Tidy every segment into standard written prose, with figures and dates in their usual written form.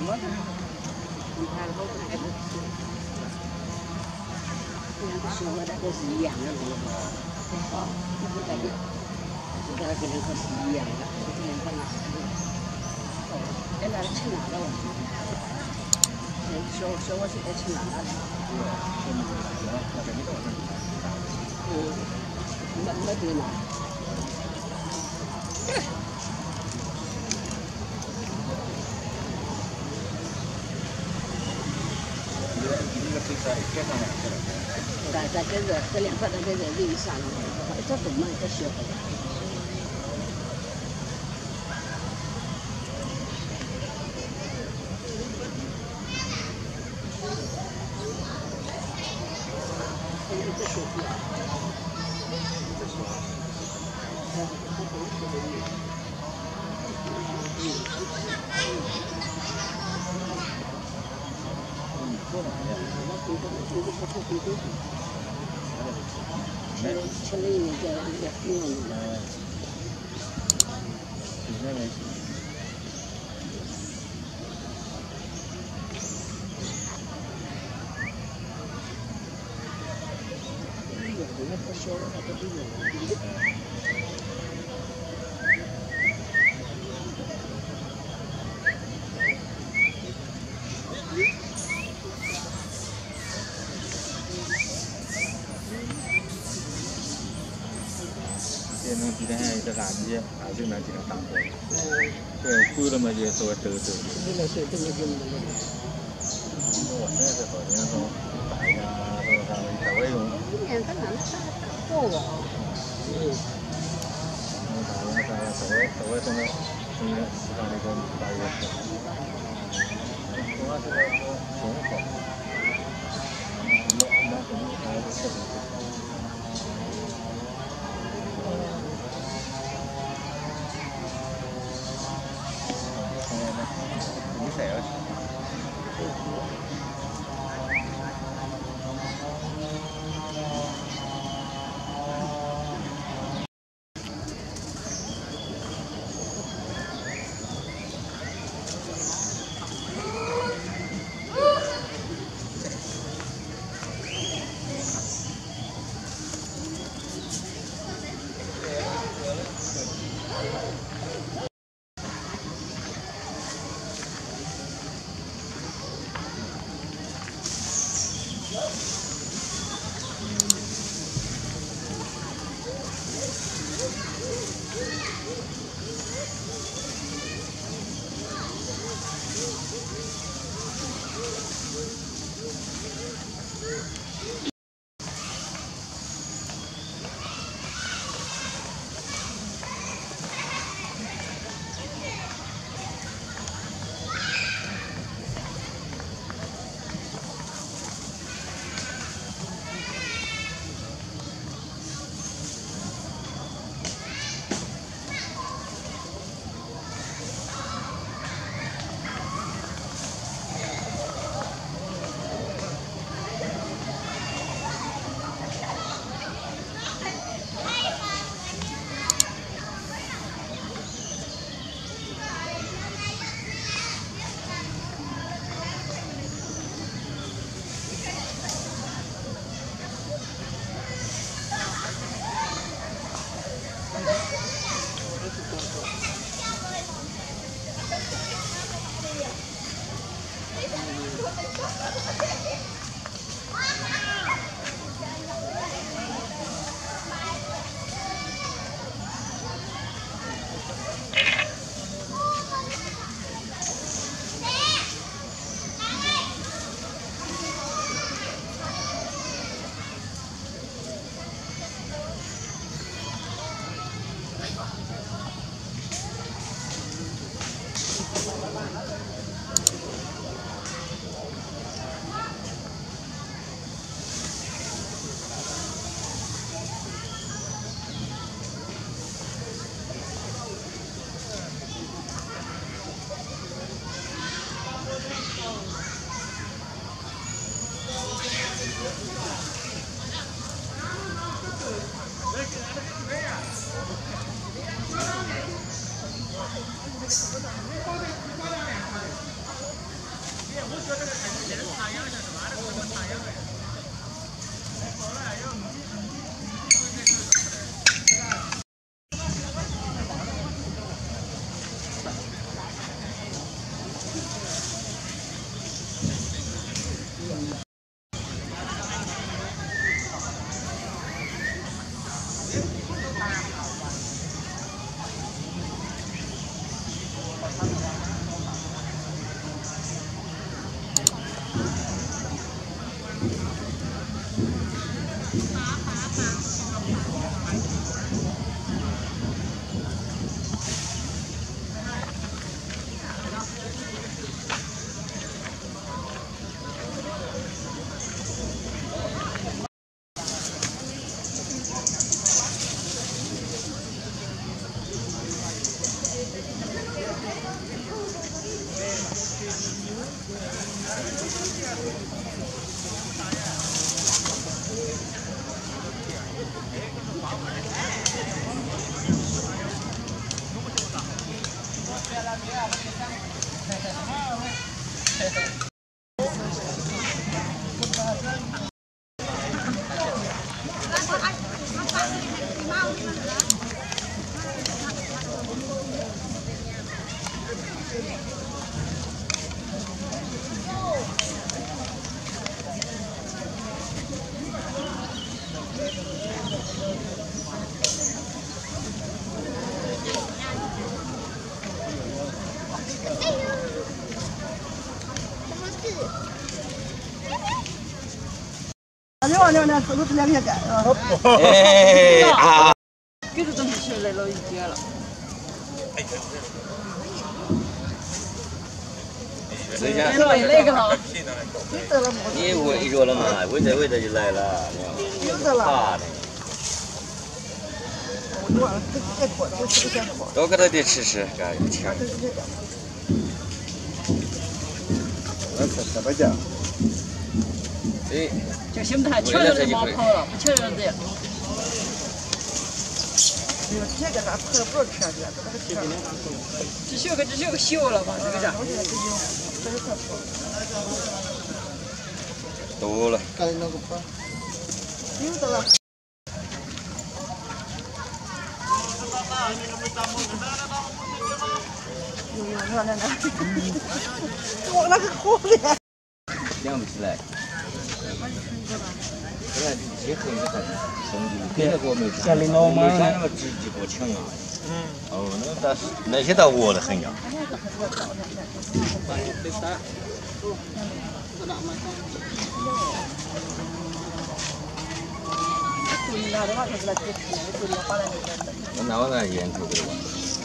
mất. Mình tha không có cái số đã có gì dạng nữa rồi. Có cái gì? Cái cái có gì dạng đó, cái này con nào? Cái là chân nào đâu? Số là cái chân nào đó. Mất đi nào.在这两块的这个地上，这怎么这学的？这学的，吃了一个面的。 今天还有一个垃圾，还是那几个大货。对，贵了嘛就多走走。 这个是这个用的。 我那是好像说打一下，说他们在外用。 今年他哪能上过我？ 打一下，在外真的，今年市场那个大约是。主要是说挺好。那肯定还是特别。 那这都是两天干啊！ 哎啊！ 给这东西起来了一截了。那个了， 你围着了嘛？围着就来了。 有的了。 多给他点吃，干强。 那怎么讲？ 对。 就心态瞧着就冒泡了，不瞧着这。这个咱吃不是吃去，这是个秀了吧？这个家。 多了。 有的了。我那个好的。 养不起来。 本来结合的很兄弟，别的我没干，没干那么直接多强啊！哦，那些倒饿得很呀。那我那烟头给我。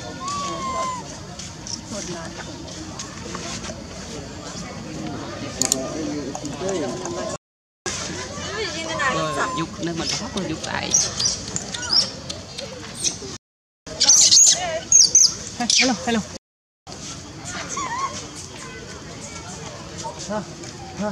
dục nên mình có con dục lại. Hello, hello. Ha.